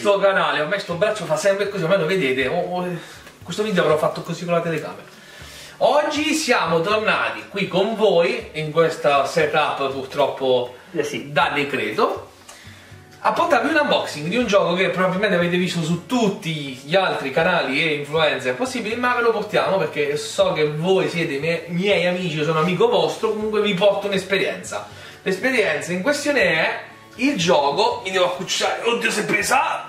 sto canale, a me sto braccio fa sempre così, ormai lo vedete, questo video avrò fatto così con la telecamera. Oggi siamo tornati qui con voi, in questa setup purtroppo da decreto, a portarvi un unboxing di un gioco che probabilmente avete visto su tutti gli altri canali e influencer possibili, ma ve lo portiamo perché so che voi siete miei amici, io sono amico vostro, comunque vi porto un'esperienza. L'esperienza in questione è il gioco, mi devo accucciare, oddio se pesa,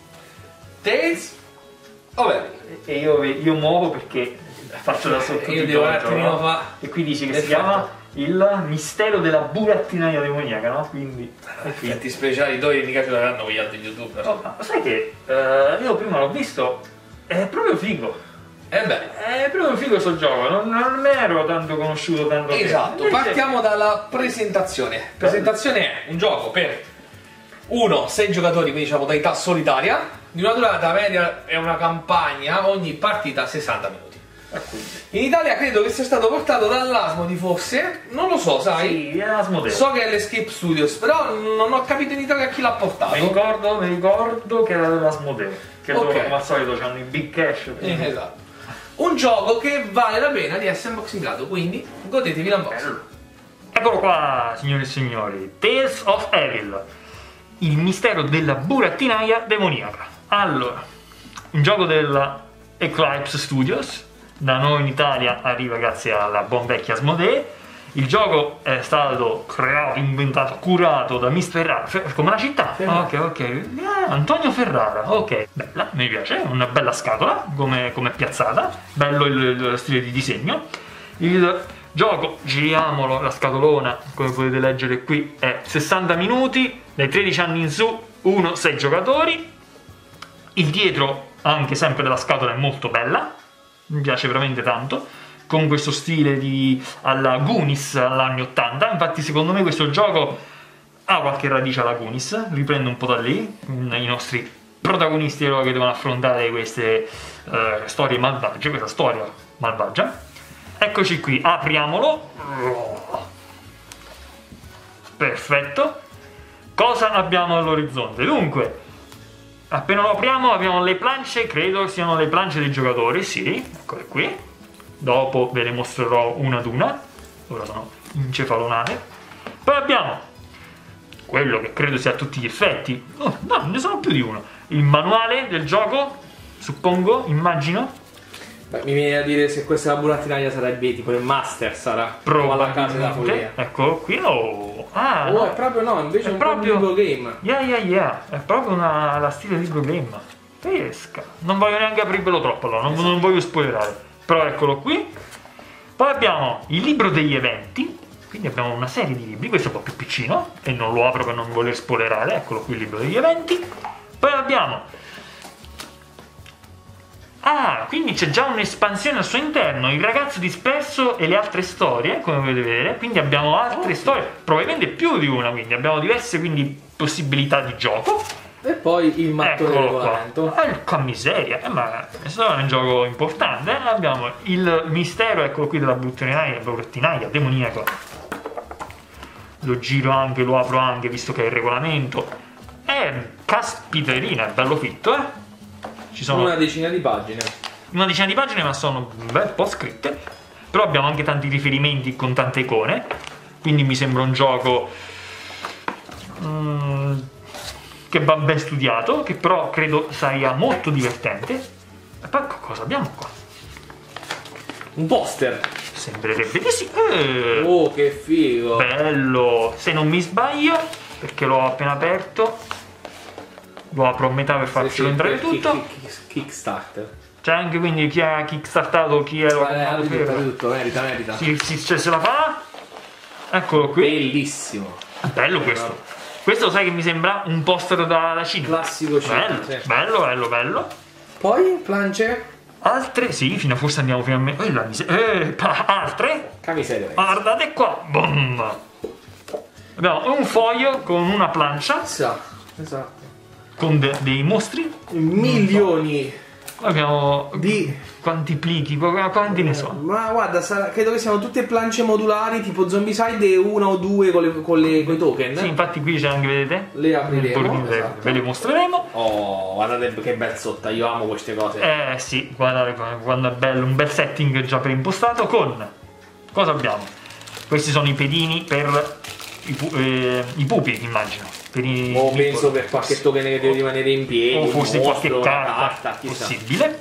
Tales of Arise. E io muovo perché faccio da sotto io devo un attimino fare. E qui dice che si chiama Il mistero della burattinaia demoniaca, no? Quindi effetti speciali dove mica ce l'avranno con gli altri youtuber. Oh, ma sai che io prima l'ho visto, è proprio figo. È proprio figo sto gioco, non me ero tanto conosciuto tanto. Esatto, partiamo dalla presentazione. La presentazione è un gioco per 6 giocatori, quindi diciamo modalità solitaria, di una durata media è una campagna, ogni partita 60 minuti. In Italia credo che sia stato portato dall'Asmodee forse, non lo so, sai? Sì, è Asmodee. So che è l'Escape Studios, però non ho capito in Italia chi l'ha portato. Mi ricordo che era dell'Asmodee, che loro come al solito hanno i big cash. Esatto. Un gioco che vale la pena di essere unboxingato, quindi godetevi l'unboxing. Eccolo qua, signori e signori, Tales of Arise, il mistero della burattinaia demoniaca. Allora, un gioco della Eclipse Studios, da noi in Italia arriva grazie alla buon vecchia Asmodee. Il gioco è stato creato, inventato, curato da Miss Ferrara, come la città? Ok. Antonio Ferrara, ok. Bella, mi piace, una bella scatola, come è piazzata, bello il stile di disegno. Il gioco, giriamolo, la scatolona, come potete leggere qui, è 60 minuti, dai 13 anni in su, 6 giocatori. Il dietro, anche sempre della scatola, è molto bella, mi piace veramente tanto, con questo stile alla Goonies all'anni 80. Infatti secondo me questo gioco ha qualche radice alla Goonies, riprende un po' da lì, i nostri protagonisti che devono affrontare queste storie malvagie, questa storia malvagia. Eccoci qui, apriamolo. Perfetto. Cosa abbiamo all'orizzonte? Dunque, appena lo apriamo abbiamo le planche, credo siano le planche dei giocatori, sì, eccole qui. Dopo ve le mostrerò una ad una, ora sono incefalonate. Poi abbiamo quello che credo sia a tutti gli effetti, no, ne sono più di uno, il manuale del gioco, suppongo, immagino. Beh, mi viene a dire se questa è la burattinaia sarebbe tipo il master, sarà alla casa della follia. Eccolo qui, no, è proprio invece è un proprio libro game. È proprio la stile libro game. Pesca. Non voglio neanche aprirvelo troppo, allora, non voglio spoilerare. Però eccolo qui. Poi abbiamo il libro degli eventi, quindi abbiamo una serie di libri, questo è un po' più piccino e non lo apro per non voler spoilerare, eccolo qui il libro degli eventi. Poi abbiamo quindi c'è già un'espansione al suo interno, il ragazzo disperso e le altre storie, come potete vedere, quindi abbiamo altre storie, probabilmente più di una, quindi abbiamo diverse possibilità di gioco. E poi il mattone del regolamento. Porca miseria, ma questo è un gioco importante. Abbiamo il mistero, eccolo qui, della burattinaia demoniaca. Lo giro anche, lo apro anche, visto che è il regolamento. Caspiterina, è bello fitto, Ci sono una decina di pagine. Ma sono un bel po' scritte. Però abbiamo anche tanti riferimenti con tante icone. Quindi mi sembra un gioco che va ben studiato, che però credo sia molto divertente. E poi cosa abbiamo qua? Un poster. Sembrerebbe di sì. Che figo. Bello. Se non mi sbaglio, perché l'ho appena aperto, lo apro a metà per farcelo entrare tutto. Kickstarter. C'è anche quindi chi ha kickstartato, chi è tutto, merita. Se la fa. Eccolo qui. Bellissimo. Bello questo. Questo sai che mi sembra un poster da cinema. Classico cinema. Bello. Poi planche. Altre, sì, forse andiamo fino a me. Altre. Camiseria. Guardate qua. Boom. Abbiamo un foglio con una plancia. Esatto. Con dei mostri. Milioni Abbiamo quanti plichi, quanti ne so? Ma guarda, credo che siano tutte planche modulari tipo Zombicide e una o due con i token. Sì, infatti qui c'è anche, vedete? Le apriremo. Esatto. Ve le mostreremo. Oh, guardate che bel sotto, io amo queste cose. Sì, guardate quando è bello, un bel setting già preimpostato con... Cosa abbiamo? Questi sono i pedini per i pupi, immagino. Penso per qualche token che deve rimanere in piedi. O forse qualche carta possibile.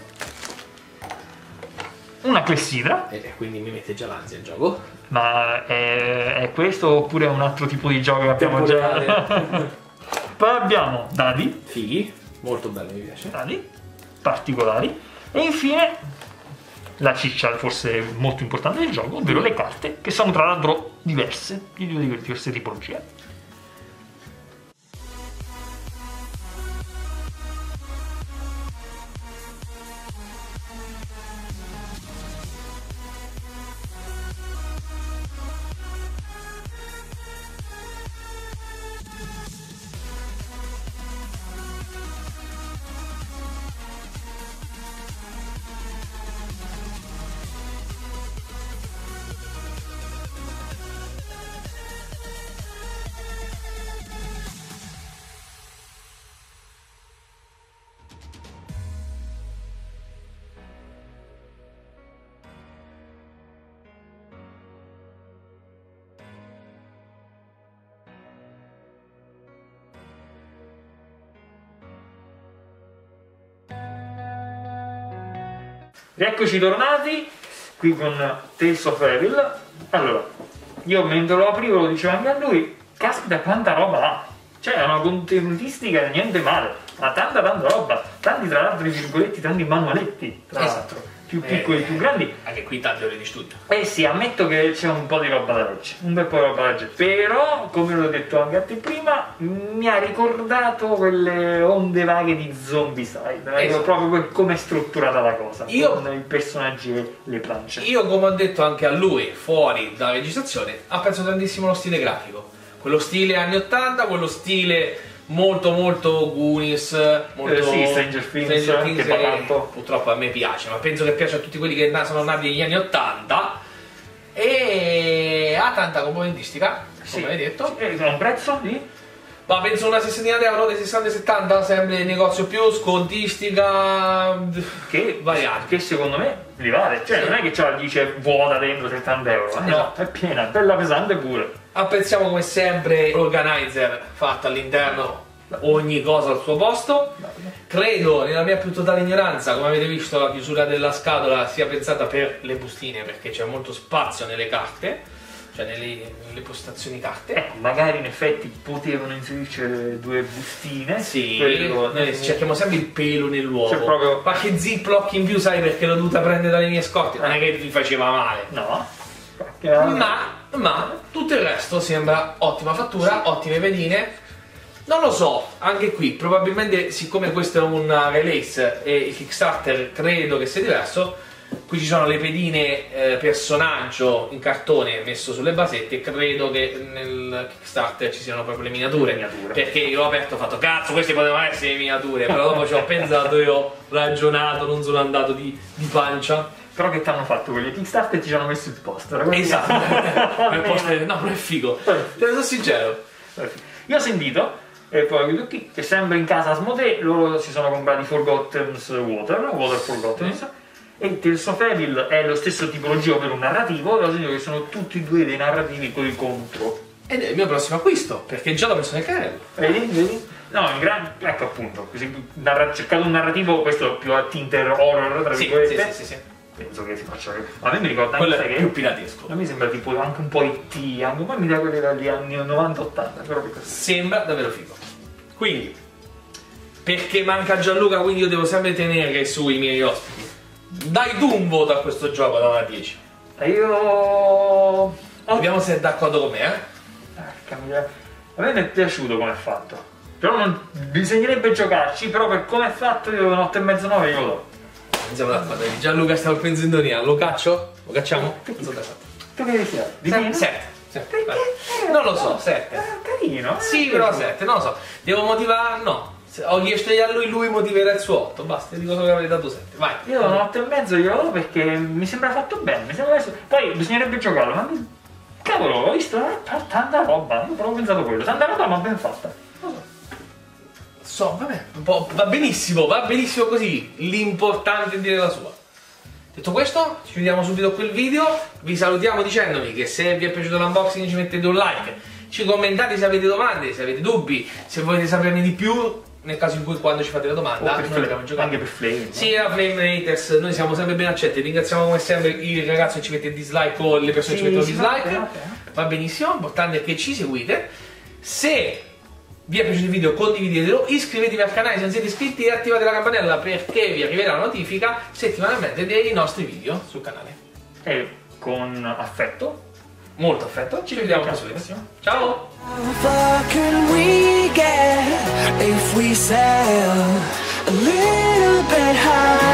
Una clessidra. E quindi mi mette già l'ansia il gioco. Ma è questo oppure è un altro tipo di gioco che abbiamo già? Poi abbiamo dadi. Fighi, molto bello, mi piace. Dadi particolari. E infine la ciccia forse molto importante del gioco, ovvero le carte, che sono tra l'altro diverse, di diverse tipologie. Rieccoci tornati qui con Tales of Evil. Allora, io mentre lo aprivo lo dicevo anche a lui, caspita quanta roba ha, cioè è una contenutistica niente male, ma tanta roba, tanti tra l'altro virgoletti, tanti manualetti, tra l'altro, più piccoli, più grandi. Anche qui tante ore di studio. Sì, ammetto che c'è un po' di roba da leggere, un bel po' di roba da leggere, però, come l'ho detto anche a te prima, mi ha ricordato quelle onde vaghe di Zombicide, proprio come è strutturata la cosa, con i personaggi e le planche. Io, come ho detto anche a lui, fuori dalla registrazione, apprezzo tantissimo lo stile grafico, quello stile anni 80, quello stile molto Goonies, molto Stranger Things che purtroppo a me piace, ma penso che piace a tutti quelli che sono nati negli anni 80 e ha tanta componentistica, come hai detto. Ha un prezzo di? Ma penso una sessantina d'euro, dei 60-70, sempre il negozio più scontistica che variante. Che secondo me li vale, cioè non è che ce la dice vuota dentro 70 euro, no, è piena, bella pesante pure. Apprezziamo come sempre l'organizer fatto all'interno, ogni cosa al suo posto. Credo, nella mia più totale ignoranza, come avete visto la chiusura della scatola sia pensata per le bustine, perché c'è molto spazio nelle carte, cioè nelle postazioni carte. Magari in effetti potevano inserirci due bustine. Sì, noi cerchiamo sempre il pelo nell'uovo. C'è proprio qualche ziplock in più, sai, perché l'ho dovuta prendere dalle mie scorte, non è che ti faceva male. No. Ma tutto il resto sembra ottima fattura, ottime pedine. Non lo so, anche qui probabilmente, siccome questo è una release e il Kickstarter credo che sia diverso, qui ci sono le pedine personaggio in cartone messo sulle basette. Credo che nel Kickstarter ci siano proprio le miniature. Perché io ho aperto e ho fatto cazzo, queste potevano essere le miniature, però dopo ci ho pensato e ho ragionato, non sono andato di pancia. Però che ti hanno fatto quelli Kickstarter e ti ci hanno messo il poster. Esatto. Il poster, no, non è figo. Te ne sono sincero. Io ho sentito, e poi che sempre in casa Asmodee, loro si sono comprati Forgotten's Water Forgotten, e Tales of Evil è lo stesso tipologia per un narrativo, e ho sentito che sono tutti e due dei narrativi con il contro. Ed è il mio prossimo acquisto, perché già l'ho messo nel carrello. Vedi? No, ecco appunto, cercato un narrativo, questo più a tinter horror, tra virgolette. Sì. Penso che si faccia. A me mi ricorda quello anche è più piratesco. A me sembra tipo anche un po' IT, anche poi mi dà quelli dagli anni 90-80. Però sembra davvero figo. Quindi, perché manca Gianluca, quindi io devo sempre tenere sui miei ospiti. Dai tu un voto a questo gioco da 1 a 10. Io. Vediamo se è d'accordo con me, A me mi è piaciuto come è fatto. Però non bisognerebbe giocarci, però per come è fatto io 8,5 9 io lo do. Siamo d'accordo. Gianluca sta in sintonia. Lo caccio? Lo cacciamo? Tu che devi fare? 7. Non lo so, 7. Carino. Sì, però 7, non lo so. Devo motivare? No. Ho chiesto a lui motiverà il suo 8, basta, ti dico solo che avrei dato 7. Vai. Io do un 8,5, glielo do perché mi sembra fatto bene. Mi sembra poi bisognerebbe giocarlo, ma cavolo, ho visto tanta roba, non avevo pensato quello. Tanta roba ma ben fatta. Vabbè, va benissimo così. L'importante è dire la sua. Detto questo, ci vediamo subito quel video. Vi salutiamo dicendovi che se vi è piaciuto l'unboxing ci mettete un like, ci commentate se avete domande, se avete dubbi, se volete saperne di più, nel caso in cui quando ci fate la domanda noi abbiamo giocato. Anche per Flame. Sì, la Flame Haters, noi siamo sempre ben accetti. Ringraziamo come sempre il ragazzo che ci mette dislike o le persone che ci mettono dislike. Va benissimo, l'importante è che ci seguite. Se vi è piaciuto il video condividetelo, iscrivetevi al canale se non siete iscritti e attivate la campanella perché vi arriverà la notifica settimanalmente dei nostri video sul canale. E con affetto, molto affetto, ci vediamo alla prossima. Ciao! How far can we get if we sail a little bit high?